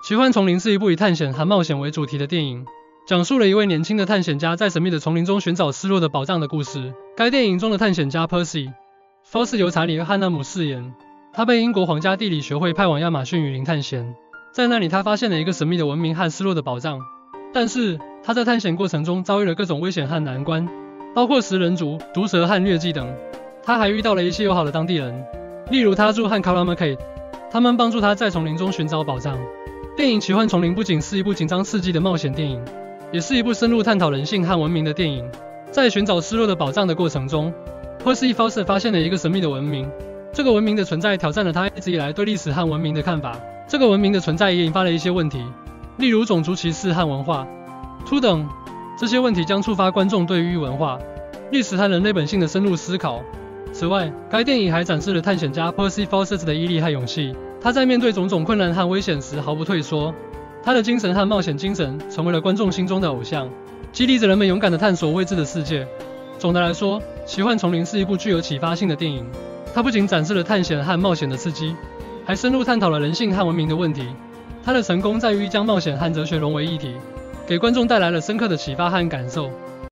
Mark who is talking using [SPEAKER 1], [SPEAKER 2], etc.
[SPEAKER 1] 奇幻丛林》是一部以探险和冒险为主题的电影，讲述了一位年轻的探险家在神秘的丛林中寻找失落的宝藏的故事。该电影中的探险家 Percy Foss 由查理·汉纳姆饰演，他被英国皇家地理学会派往亚马逊雨林探险，在那里他发现了一个神秘的文明和失落的宝藏。但是他在探险过程中遭遇了各种危险和难关，包括食人族、毒蛇和疟疾等。他还遇到了一些友好的当地人，例如他住和 Calamacade， 他们帮助他在丛林中寻找宝藏。电影《奇幻丛林》不仅是一部紧张刺激的冒险电影，也是一部深入探讨人性和文明的电影。在寻找失落的宝藏的过程中， Percy Foss 发现了一个神秘的文明，这个文明的存在挑战了他一直以来对历史和文明的看法。这个文明的存在也引发了一些问题，例如种族歧视和文化突等。这些问题将触发观众对于文化、历史和人类本性的深入思考。此外，该电影还展示了探险家 Percy Foss 的毅力和勇气。他在面对种种困难和危险时毫不退缩，他的精神和冒险精神成为了观众心中的偶像，激励着人们勇敢地探索未知的世界。总的来说，《奇幻丛林》是一部具有启发性的电影，它不仅展示了探险和冒险的刺激，还深入探讨了人性和文明的问题。它的成功在于将冒险和哲学融为一体，给观众带来了深刻的启发和感受。